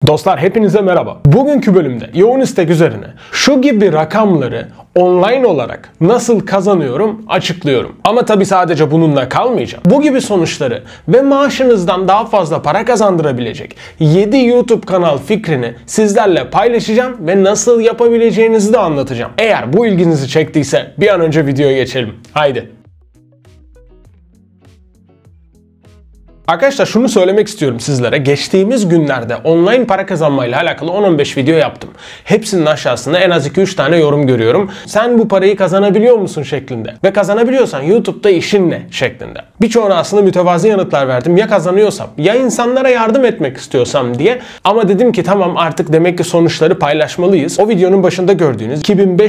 Dostlar hepinize merhaba. Bugünkü bölümde yoğun istek üzerine şu gibi rakamları online olarak nasıl kazanıyorum açıklıyorum. Ama tabi sadece bununla kalmayacağım. Bu gibi sonuçları ve maaşınızdan daha fazla para kazandırabilecek 7 YouTube kanal fikrini sizlerle paylaşacağım ve nasıl yapabileceğinizi de anlatacağım. Eğer bu ilginizi çektiyse bir an önce videoya geçelim. Haydi. Arkadaşlar şunu söylemek istiyorum sizlere. Geçtiğimiz günlerde online para kazanmayla alakalı 10-15 video yaptım. Hepsinin aşağısında en az 2-3 tane yorum görüyorum. Sen bu parayı kazanabiliyor musun şeklinde. Ve kazanabiliyorsan YouTube'da işin ne şeklinde. Birçoğuna aslında mütevazi yanıtlar verdim. Ya kazanıyorsam ya insanlara yardım etmek istiyorsam diye. Ama dedim ki tamam artık demek ki sonuçları paylaşmalıyız. O videonun başında gördüğünüz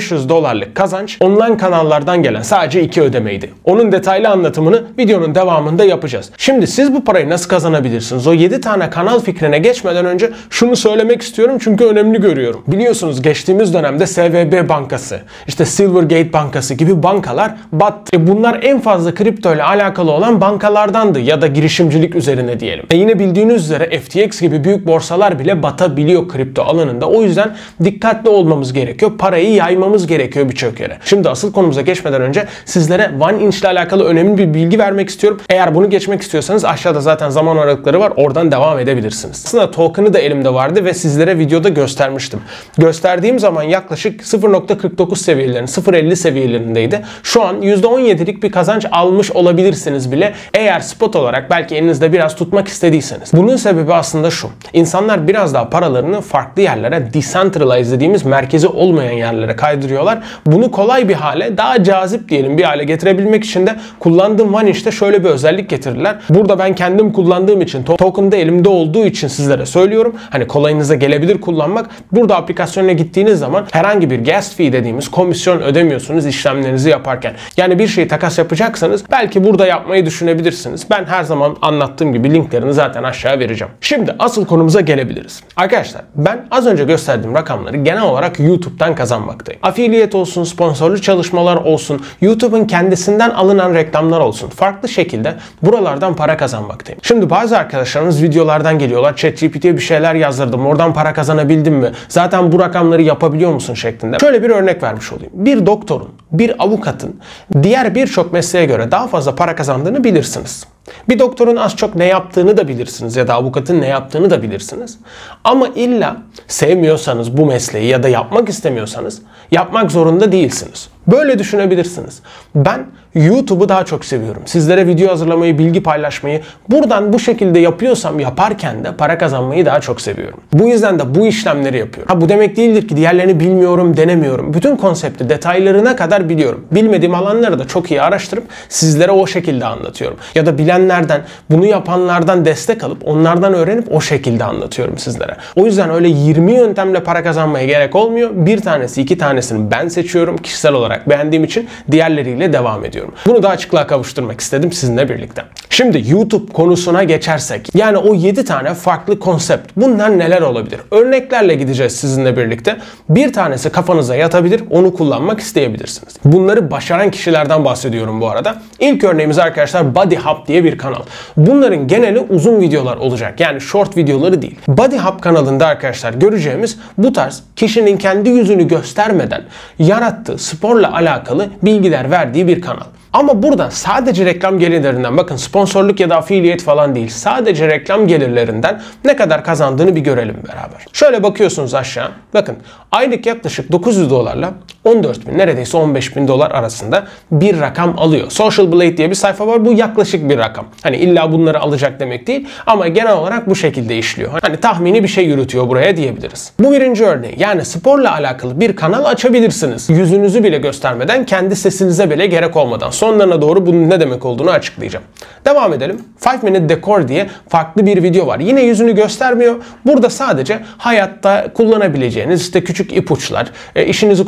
$2500 kazanç online kanallardan gelen sadece 2 ödemeydi. Onun detaylı anlatımını videonun devamında yapacağız. Şimdi siz bu parayı nasıl kazanabilirsiniz? O 7 tane kanal fikrine geçmeden önce şunu söylemek istiyorum çünkü önemli görüyorum. Biliyorsunuz geçtiğimiz dönemde SVB Bankası, işte Silvergate Bankası gibi bankalar battı. Bunlar en fazla kripto ile alakalı olan bankalardandı ya da girişimcilik üzerine diyelim. Yine bildiğiniz üzere FTX gibi büyük borsalar bile batabiliyor kripto alanında. O yüzden dikkatli olmamız gerekiyor. Parayı yaymamız gerekiyor birçok yere. Şimdi asıl konumuza geçmeden önce sizlere OneInch ile alakalı önemli bir bilgi vermek istiyorum. Eğer bunu geçmek istiyorsanız aşağıda zaten zaman aralıkları var. Oradan devam edebilirsiniz. Aslında token'ı da elimde vardı ve sizlere videoda göstermiştim. Gösterdiğim zaman yaklaşık 0.49 seviyelerinde, 0.50 seviyelerindeydi. Şu an %17'lik bir kazanç almış olabilirsiniz bile. Eğer spot olarak belki elinizde biraz tutmak istediyseniz. Bunun sebebi aslında şu. İnsanlar biraz daha paralarını farklı yerlere, decentralized dediğimiz merkezi olmayan yerlere kaydırıyorlar. Bunu kolay bir hale, daha cazip diyelim bir hale getirebilmek için de kullandığım OneInch'te şöyle bir özellik getirdiler. Burada ben kendim kullandığım için, token da elimde olduğu için sizlere söylüyorum. Hani kolayınıza gelebilir kullanmak. Burada aplikasyona gittiğiniz zaman herhangi bir gas fee dediğimiz komisyon ödemiyorsunuz işlemlerinizi yaparken. Yani bir şeyi takas yapacaksanız belki burada yapmayı düşünebilirsiniz. Ben her zaman anlattığım gibi linklerini zaten aşağıya vereceğim. Şimdi asıl konumuza gelebiliriz. Arkadaşlar ben az önce gösterdiğim rakamları genel olarak YouTube'dan kazanmaktayım. Affiliate olsun, sponsorlu çalışmalar olsun, YouTube'un kendisinden alınan reklamlar olsun. Farklı şekilde buralardan para kazanmaktayım. Şimdi bazı arkadaşlarımız videolardan geliyorlar. ChatGPT'ye bir şeyler yazdırdım. Oradan para kazanabildim mi? Zaten bu rakamları yapabiliyor musun şeklinde. Şöyle bir örnek vermiş olayım. Bir doktorun, bir avukatın diğer birçok mesleğe göre daha fazla para kazandığını bilirsiniz. Bir doktorun az çok ne yaptığını da bilirsiniz ya da avukatın ne yaptığını da bilirsiniz. Ama illa sevmiyorsanız bu mesleği ya da yapmak istemiyorsanız yapmak zorunda değilsiniz. Böyle düşünebilirsiniz. Ben YouTube'u daha çok seviyorum. Sizlere video hazırlamayı, bilgi paylaşmayı buradan bu şekilde yapıyorsam yaparken de para kazanmayı daha çok seviyorum. Bu yüzden de bu işlemleri yapıyorum. Bu demek değildir ki diğerlerini bilmiyorum, denemiyorum. Bütün konsepti detaylarına kadar biliyorum. Bilmediğim alanları da çok iyi araştırıp sizlere o şekilde anlatıyorum. Ya da bilenlerden, bunu yapanlardan destek alıp onlardan öğrenip o şekilde anlatıyorum sizlere. O yüzden öyle 20 yöntemle para kazanmaya gerek olmuyor. Bir tanesi, 2 tanesini ben seçiyorum kişisel olarak beğendiğim için diğerleriyle devam ediyorum. Bunu da açıklığa kavuşturmak istedim sizinle birlikte. Şimdi YouTube konusuna geçersek, yani o 7 tane farklı konsept, bunlar neler olabilir? Örneklerle gideceğiz sizinle birlikte. Bir tanesi kafanıza yatabilir, onu kullanmak isteyebilirsiniz. Bunları başaran kişilerden bahsediyorum bu arada. İlk örneğimiz arkadaşlar BodyHub diye bir kanal. Bunların geneli uzun videolar olacak. Yani short videoları değil. BodyHub kanalında arkadaşlar göreceğimiz bu tarz kişinin kendi yüzünü göstermeden yarattığı sporla alakalı bilgiler verdiği bir kanal. Ama burada sadece reklam gelirlerinden, bakın sponsorluk ya da affiliate falan değil, sadece reklam gelirlerinden ne kadar kazandığını bir görelim beraber. Şöyle bakıyorsunuz aşağı, bakın aylık yaklaşık $900 14.000 neredeyse $15.000 arasında bir rakam alıyor. Social Blade diye bir sayfa var, bu yaklaşık bir rakam. Hani illa bunları alacak demek değil ama genel olarak bu şekilde işliyor. Hani tahmini bir şey yürütüyor buraya diyebiliriz. Bu birinci örneği, yani sporla alakalı bir kanal açabilirsiniz. Yüzünüzü bile göstermeden, kendi sesinize bile gerek olmadan. Sonlarına doğru bunun ne demek olduğunu açıklayacağım. Devam edelim. 5 Minute Decor diye farklı bir video var. Yine yüzünü göstermiyor. Burada sadece hayatta kullanabileceğiniz işte küçük ipuçlar, işinizi kolaylaştıran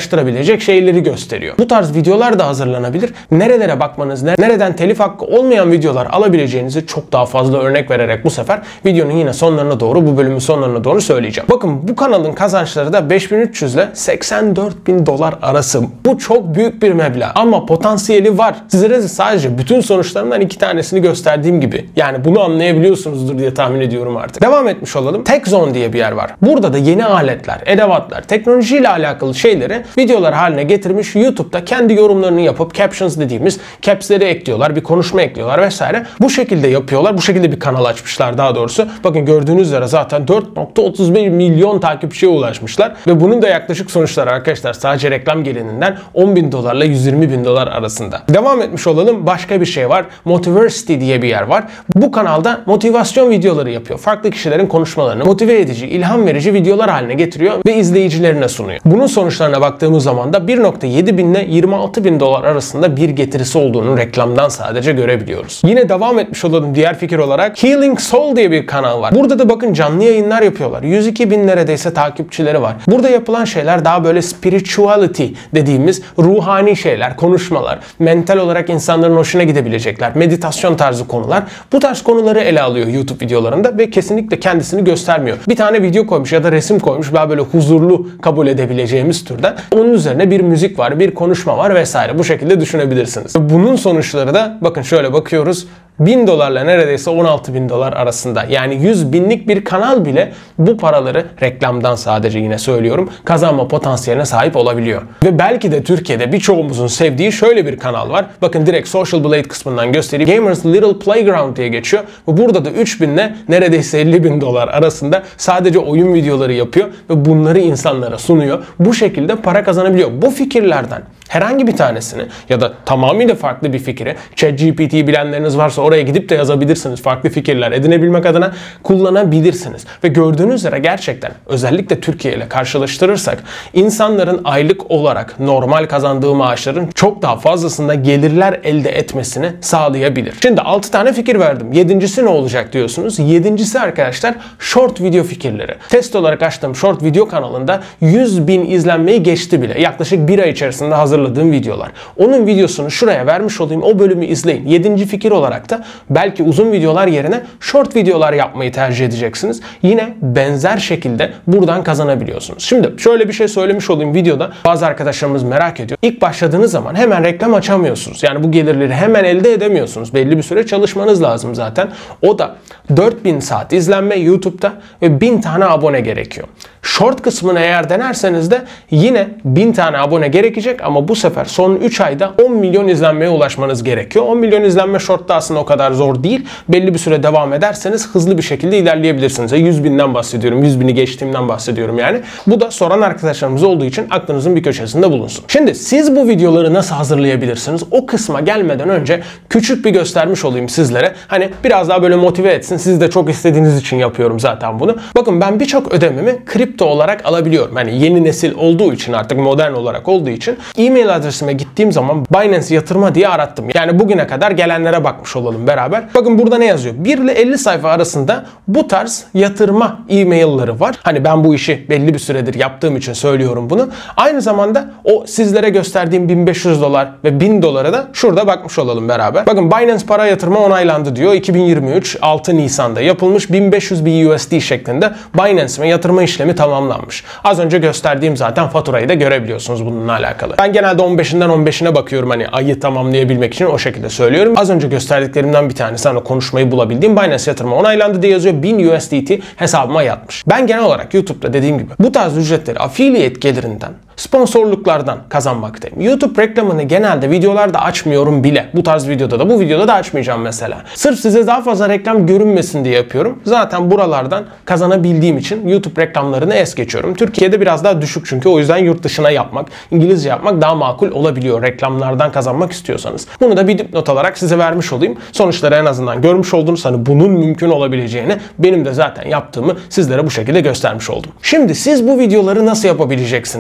kolaylaştırabilecek şeyleri gösteriyor. Bu tarz videolar da hazırlanabilir. Nerelere bakmanız, nereden telif hakkı olmayan videolar alabileceğinizi çok daha fazla örnek vererek bu sefer videonun yine sonlarına doğru, bu bölümün sonlarına doğru söyleyeceğim. Bakın bu kanalın kazançları da 5300 ile 84.000 dolar arası. Bu çok büyük bir meblağ ama potansiyeli var. Sizlere sadece bütün sonuçlarından 2 tanesini gösterdiğim gibi. Yani bunu anlayabiliyorsunuzdur diye tahmin ediyorum artık. Devam etmiş olalım. TechZone diye bir yer var. Burada da yeni aletler, edevatlar, teknolojiyle alakalı şeyleri videolar haline getirmiş. YouTube'da kendi yorumlarını yapıp captions dediğimiz caps'leri ekliyorlar, bir konuşma ekliyorlar vesaire. Bu şekilde yapıyorlar. Bu şekilde bir kanal açmışlar daha doğrusu. Bakın gördüğünüz üzere zaten 4.31 milyon takipçiye ulaşmışlar ve bunun da yaklaşık sonuçları arkadaşlar sadece reklam gelirinden 10.000 dolarla 120.000 dolar arasında. Devam etmiş olalım. Başka bir şey var. Motiversity diye bir yer var. Bu kanalda motivasyon videoları yapıyor. Farklı kişilerin konuşmalarını motive edici, ilham verici videolar haline getiriyor ve izleyicilerine sunuyor. Bunun sonuçlarına baktığımız zaman da 1.7 bin ile 26.000 dolar arasında bir getirisi olduğunu reklamdan sadece görebiliyoruz. Yine devam etmiş olalım diğer fikir olarak. Healing Soul diye bir kanal var. Burada da bakın canlı yayınlar yapıyorlar. 102 bin neredeyse takipçileri var. Burada yapılan şeyler daha böyle spirituality dediğimiz ruhani şeyler, konuşmalar, mental olarak insanların hoşuna gidebilecekler, meditasyon tarzı konular. Bu tarz konuları ele alıyor YouTube videolarında ve kesinlikle kendisini göstermiyor. Bir tane video koymuş ya da resim koymuş daha böyle huzurlu kabul edebileceğimiz türden. Onun üzerine bir müzik var, bir konuşma var vesaire. Bu şekilde düşünebilirsiniz. Bunun sonuçları da bakın şöyle bakıyoruz. 1000 dolarla neredeyse 16.000 dolar arasında. Yani 100 binlik bir kanal bile bu paraları reklamdan sadece yine söylüyorum kazanma potansiyeline sahip olabiliyor. Ve belki de Türkiye'de birçoğumuzun sevdiği şöyle bir kanal var. Bakın direkt Social Blade kısmından göstereyim. Gamers Little Playground diye geçiyor. Ve burada da 3000 ile neredeyse 50.000 dolar arasında sadece oyun videoları yapıyor ve bunları insanlara sunuyor. Bu şekilde para kazanabiliyor. Bu fikirlerden herhangi bir tanesini ya da tamamıyla farklı bir fikri ChatGPT bilenleriniz varsa oraya gidip de yazabilirsiniz. Farklı fikirler edinebilmek adına kullanabilirsiniz. Ve gördüğünüz üzere gerçekten özellikle Türkiye ile karşılaştırırsak insanların aylık olarak normal kazandığı maaşların çok daha fazlasında gelirler elde etmesini sağlayabilir. Şimdi 6 tane fikir verdim. 7.'si ne olacak diyorsunuz? 7.'si arkadaşlar short video fikirleri. Test olarak açtığım short video kanalında 100.000 izlenmeyi geçti bile. Yaklaşık bir ay içerisinde hazırladığım videolar. Onun videosunu şuraya vermiş olayım. O bölümü izleyin. 7. fikir olarak da belki uzun videolar yerine short videolar yapmayı tercih edeceksiniz. Yine benzer şekilde buradan kazanabiliyorsunuz. Şimdi şöyle bir şey söylemiş olayım videoda. Bazı arkadaşlarımız merak ediyor. İlk başladığınız zaman hemen reklam açamıyorsunuz. Yani bu gelirleri hemen elde edemiyorsunuz. Belli bir süre çalışmanız lazım zaten. O da 4000 saat izlenme YouTube'da ve 1000 tane abone gerekiyor. Short kısmını eğer denerseniz de yine 1000 tane abone gerekecek ama bu sefer son 3 ayda 10 milyon izlenmeye ulaşmanız gerekiyor. 10 milyon izlenme short'ta aslında o kadar zor değil. Belli bir süre devam ederseniz hızlı bir şekilde ilerleyebilirsiniz. 100.000'den bahsediyorum. 100.000'i geçtiğimden bahsediyorum yani. Bu da soran arkadaşlarımız olduğu için aklınızın bir köşesinde bulunsun. Şimdi siz bu videoları nasıl hazırlayabilirsiniz? O kısma gelmeden önce küçük bir göstermiş olayım sizlere. Hani biraz daha böyle motive etsin. Siz de çok istediğiniz için yapıyorum zaten bunu. Bakın ben birçok ödememi kripto olarak alabiliyorum. Hani yeni nesil olduğu için artık modern olarak olduğu için e-mail adresime gittiğim zaman Binance yatırma diye arattım. Yani bugüne kadar gelenlere bakmış olalım beraber. Bakın burada ne yazıyor? 1 ile 50 sayfa arasında bu tarz yatırma e-mailleri var. Hani ben bu işi belli bir süredir yaptığım için söylüyorum bunu. Aynı zamanda o sizlere gösterdiğim 1500 dolar ve 1000 dolara da şurada bakmış olalım beraber. Bakın Binance para yatırma onaylandı diyor. 2023 6 Nisan'da yapılmış 1500 BUSD şeklinde Binance'ime yatırma işlemi tamamlanmış. Az önce gösterdiğim zaten faturayı da görebiliyorsunuz bununla alakalı. Ben genelde 15'inden 15'ine bakıyorum hani ayı tamamlayabilmek için o şekilde söylüyorum. Az önce gösterdiklerimden bir tanesi hani konuşmayı bulabildiğim Binance yatırma onaylandı diye yazıyor. 1000 USDT hesabıma yatmış. Ben genel olarak YouTube'da dediğim gibi bu tarz ücretleri affiliate gelirinden, sponsorluklardan kazanmaktayım. YouTube reklamını genelde videolarda açmıyorum bile. Bu tarz videoda da bu videoda da açmayacağım mesela. Sırf size daha fazla reklam görünmesin diye yapıyorum. Zaten buralardan kazanabildiğim için YouTube reklamlarını es geçiyorum. Türkiye'de biraz daha düşük çünkü o yüzden yurt dışına yapmak, İngilizce yapmak daha makul olabiliyor reklamlardan kazanmak istiyorsanız. Bunu da bir dipnot olarak size vermiş olayım. Sonuçları en azından görmüş oldunuz. Hani bunun mümkün olabileceğini benim de zaten yaptığımı sizlere bu şekilde göstermiş oldum. Şimdi siz bu videoları nasıl yapabileceksiniz?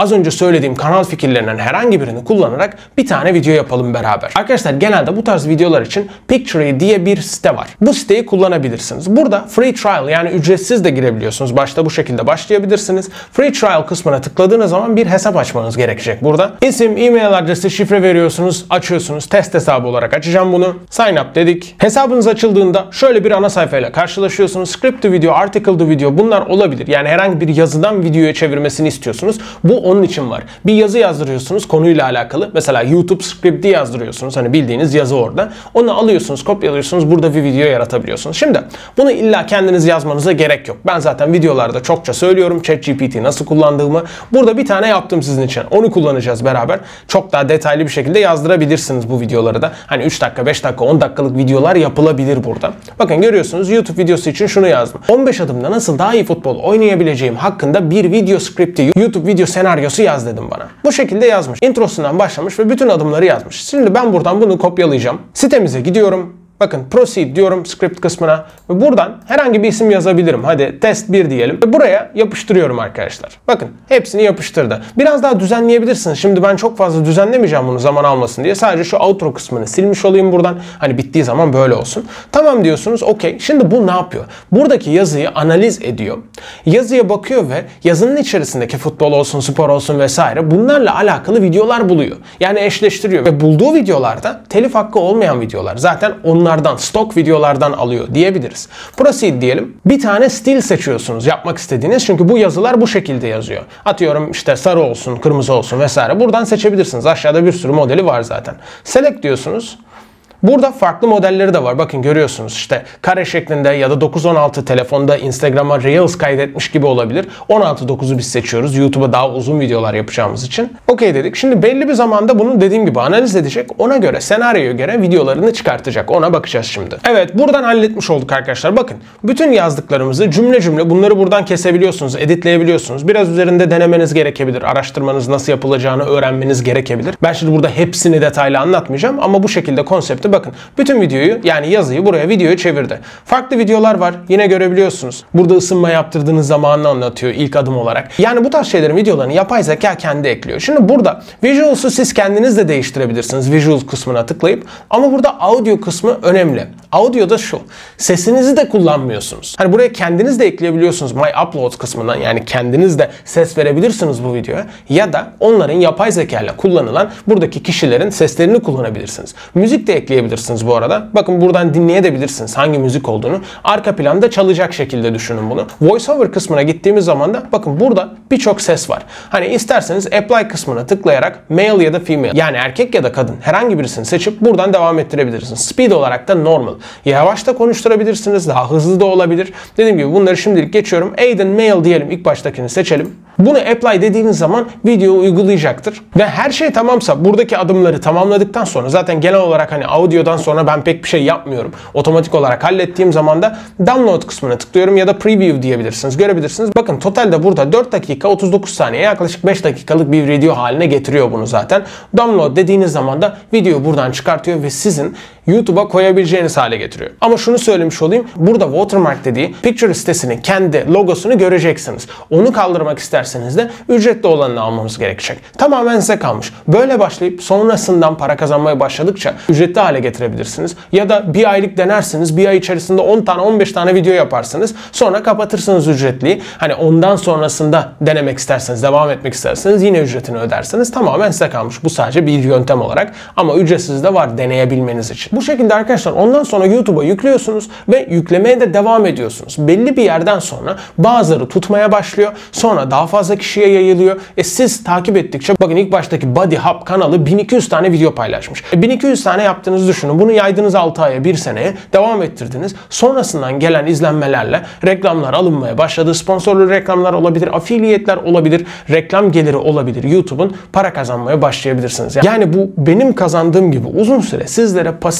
az önce söylediğim kanal fikirlerinden herhangi birini kullanarak bir tane video yapalım beraber. Arkadaşlar genelde bu tarz videolar için Pictory diye bir site var. Bu siteyi kullanabilirsiniz. Burada free trial yani ücretsiz de girebiliyorsunuz. Başta bu şekilde başlayabilirsiniz. Free trial kısmına tıkladığınız zaman bir hesap açmanız gerekecek burada. İsim, e-mail adresi, şifre veriyorsunuz, açıyorsunuz. Test hesabı olarak açacağım bunu. Sign up dedik. Hesabınız açıldığında şöyle bir ana sayfayla karşılaşıyorsunuz. Script to video, article to video bunlar olabilir. Yani herhangi bir yazıdan videoya çevirmesini istiyorsunuz. Bu onun için var. Bir yazı yazdırıyorsunuz konuyla alakalı. Mesela YouTube script'i yazdırıyorsunuz. Hani bildiğiniz yazı orada. Onu alıyorsunuz, kopyalıyorsunuz. Burada bir video yaratabiliyorsunuz. Şimdi bunu illa kendiniz yazmanıza gerek yok. Ben zaten videolarda çokça söylüyorum ChatGPT nasıl kullandığımı. Burada bir tane yaptım sizin için. Onu kullanacağız beraber. Çok daha detaylı bir şekilde yazdırabilirsiniz bu videoları da. Hani 3 dakika, 5 dakika, 10 dakikalık videolar yapılabilir burada. Bakın görüyorsunuz YouTube videosu için şunu yazdım. 15 adımda nasıl daha iyi futbol oynayabileceğim hakkında bir video script'i, YouTube video senaryosu yaz dedim bana. Bu şekilde yazmış. Introsundan başlamış ve bütün adımları yazmış. Şimdi ben buradan bunu kopyalayacağım. Sitemize gidiyorum. Bakın proceed diyorum script kısmına ve buradan herhangi bir isim yazabilirim. Hadi test 1 diyelim ve buraya yapıştırıyorum arkadaşlar. Bakın hepsini yapıştırdı. Biraz daha düzenleyebilirsiniz. Şimdi ben çok fazla düzenlemeyeceğim bunu zaman almasın diye. Sadece şu outro kısmını silmiş olayım buradan. Hani bittiği zaman böyle olsun. Tamam diyorsunuz okey. Şimdi bu ne yapıyor? Buradaki yazıyı analiz ediyor. Yazıya bakıyor ve yazının içerisindeki futbol olsun, spor olsun vesaire bunlarla alakalı videolar buluyor. Yani eşleştiriyor ve bulduğu videolarda telif hakkı olmayan videolar. Zaten onlardan, stok videolardan alıyor diyebiliriz. Proceed diyelim. Bir tane stil seçiyorsunuz yapmak istediğiniz. Çünkü bu yazılar bu şekilde yazıyor. Atıyorum işte sarı olsun, kırmızı olsun vesaire. Buradan seçebilirsiniz. Aşağıda bir sürü modeli var zaten. Select diyorsunuz. Burada farklı modelleri de var. Bakın görüyorsunuz işte kare şeklinde ya da 9-16 telefonda Instagram'a Reels kaydetmiş gibi olabilir. 16-9'u biz seçiyoruz. YouTube'a daha uzun videolar yapacağımız için. Okey dedik. Şimdi belli bir zamanda bunu dediğim gibi analiz edecek. Ona göre senaryoya göre videolarını çıkartacak. Ona bakacağız şimdi. Evet buradan halletmiş olduk arkadaşlar. Bakın bütün yazdıklarımızı cümle cümle bunları buradan kesebiliyorsunuz. Editleyebiliyorsunuz. Biraz üzerinde denemeniz gerekebilir. Araştırmanız nasıl yapılacağını öğrenmeniz gerekebilir. Ben şimdi burada hepsini detaylı anlatmayacağım ama bu şekilde konsepti bakın bütün videoyu yani yazıyı buraya videoya çevirdi. Farklı videolar var. Yine görebiliyorsunuz. Burada ısınma yaptırdığınız zamanını anlatıyor ilk adım olarak. Yani bu tarz şeylerin videolarını yapay zeka kendi ekliyor. Şimdi burada Visuals'u siz kendiniz de değiştirebilirsiniz. Visuals kısmına tıklayıp ama burada audio kısmı önemli. Audio da şu. Sesinizi de kullanmıyorsunuz. Hani buraya kendiniz de ekleyebiliyorsunuz My Uploads kısmından. Yani kendiniz de ses verebilirsiniz bu videoya. Ya da onların yapay zeka ile kullanılan buradaki kişilerin seslerini kullanabilirsiniz. Müzik de ekleyebilirsiniz bu arada. Bakın buradan dinleyebilirsiniz hangi müzik olduğunu. Arka planda çalacak şekilde düşünün bunu. VoiceOver kısmına gittiğimiz zaman da bakın burada birçok ses var. Hani isterseniz Apply kısmına tıklayarak male ya da female yani erkek ya da kadın herhangi birisini seçip buradan devam ettirebilirsiniz. Speed olarak da normal. Yavaş da konuşturabilirsiniz. Daha hızlı da olabilir. Dediğim gibi bunları şimdilik geçiyorum. Aiden male diyelim. İlk baştakini seçelim. Bunu apply dediğiniz zaman video uygulayacaktır. Ve her şey tamamsa buradaki adımları tamamladıktan sonra zaten genel olarak hani audiodan sonra ben pek bir şey yapmıyorum. Otomatik olarak hallettiğim zaman da download kısmına tıklıyorum ya da preview diyebilirsiniz. Görebilirsiniz. Bakın totalde burada 4 dakika 39 saniye yaklaşık 5 dakikalık bir video haline getiriyor bunu zaten. Download dediğiniz zaman da videoyu buradan çıkartıyor ve sizin YouTube'a koyabileceğiniz hale getiriyor. Ama şunu söylemiş olayım. Burada Watermark dediği Pictory sitesinin kendi logosunu göreceksiniz. Onu kaldırmak isterseniz de ücretli olanını almamız gerekecek. Tamamen size kalmış. Böyle başlayıp sonrasından para kazanmaya başladıkça ücretli hale getirebilirsiniz. Ya da bir aylık denersiniz. Bir ay içerisinde 10 tane 15 tane video yaparsınız. Sonra kapatırsınız ücretliyi. Hani ondan sonrasında denemek isterseniz, devam etmek isterseniz yine ücretini ödersiniz. Tamamen size kalmış. Bu sadece bir yöntem olarak. Ama ücretsiz de var deneyebilmeniz için. Bu şekilde arkadaşlar ondan sonra YouTube'a yüklüyorsunuz ve yüklemeye de devam ediyorsunuz. Belli bir yerden sonra bazıları tutmaya başlıyor. Sonra daha fazla kişiye yayılıyor. Siz takip ettikçe bakın ilk baştaki Body Hub kanalı 1200 tane video paylaşmış. 1200 tane yaptığınızı düşünün. Bunu yaydınız 6 aya 1 seneye devam ettirdiniz. Sonrasından gelen izlenmelerle reklamlar alınmaya başladı. Sponsorlu reklamlar olabilir, affiliate'ler olabilir, reklam geliri olabilir. YouTube'un para kazanmaya başlayabilirsiniz. Yani bu benim kazandığım gibi uzun süre sizlere pasif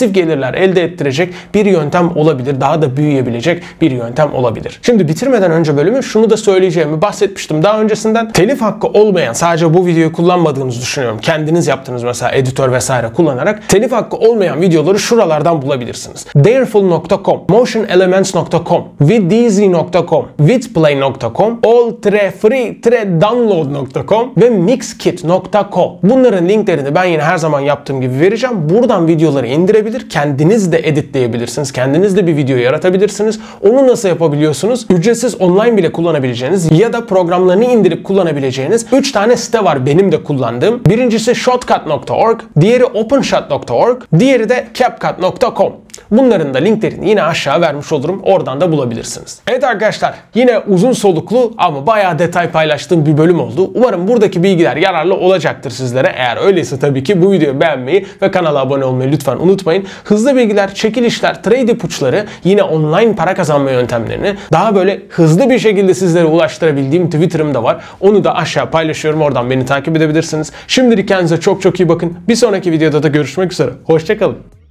pasif gelirler elde ettirecek bir yöntem olabilir. Daha da büyüyebilecek bir yöntem olabilir. Şimdi bitirmeden önce bölümü şunu da söyleyeceğimi bahsetmiştim daha öncesinden. Telif hakkı olmayan, sadece bu videoyu kullanmadığınızı düşünüyorum. Kendiniz yaptınız mesela editör vesaire kullanarak. Telif hakkı olmayan videoları şuralardan bulabilirsiniz. Dareful.com, motionelements.com, viddeezy.com, vidplay.com, all-free-download.com ve mixkit.com. Bunların linklerini ben yine her zaman yaptığım gibi vereceğim. Buradan videoları indirebilir, kendiniz de editleyebilirsiniz. Kendiniz de bir video yaratabilirsiniz. Onu nasıl yapabiliyorsunuz? Ücretsiz online bile kullanabileceğiniz ya da programlarını indirip kullanabileceğiniz 3 tane site var benim de kullandığım. Birincisi shotcut.org, diğeri openshot.org, diğeri de capcut.com. Bunların da linklerini yine aşağı vermiş olurum. Oradan da bulabilirsiniz. Evet arkadaşlar, yine uzun soluklu ama bayağı detay paylaştığım bir bölüm oldu. Umarım buradaki bilgiler yararlı olacaktır sizlere. Eğer öyleyse tabii ki bu videoyu beğenmeyi ve kanala abone olmayı lütfen unutmayın. Hızlı bilgiler, çekilişler, trade ipuçları, yine online para kazanma yöntemlerini daha böyle hızlı bir şekilde sizlere ulaştırabildiğim Twitter'ım da var. Onu da aşağı paylaşıyorum. Oradan beni takip edebilirsiniz. Şimdilik kendinize çok çok iyi bakın. Bir sonraki videoda da görüşmek üzere. Hoşça kalın.